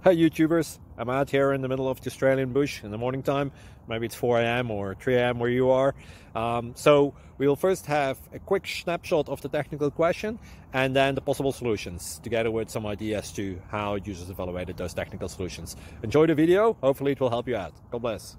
Hi YouTubers, I'm out here in the middle of the Australian bush in the morning time. Maybe it's 4 a.m. or 3 a.m. where you are. So we will first have a quick snapshot of the technical question and then the possible solutions, together with some ideas to how users evaluated those technical solutions. Enjoy the video, hopefully it will help you out. God bless.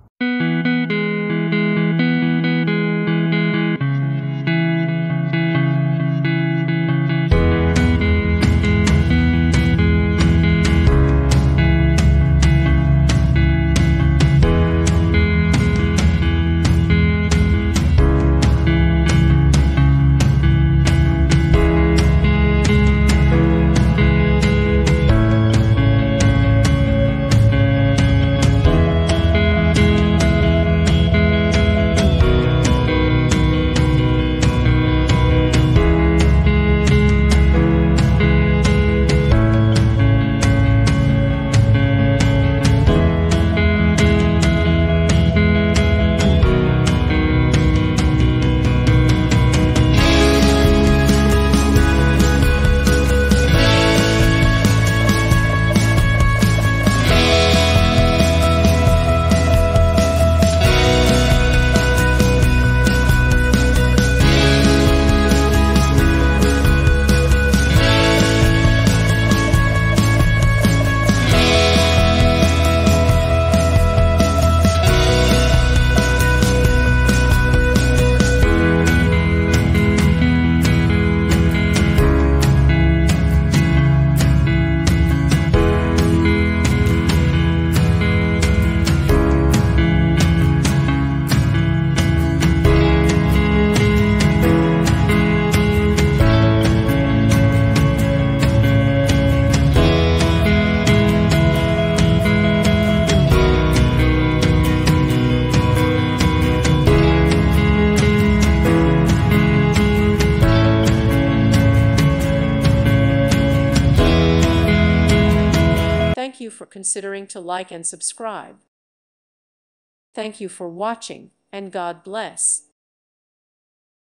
Thank you for considering to like and subscribe. Thank you for watching, and God bless.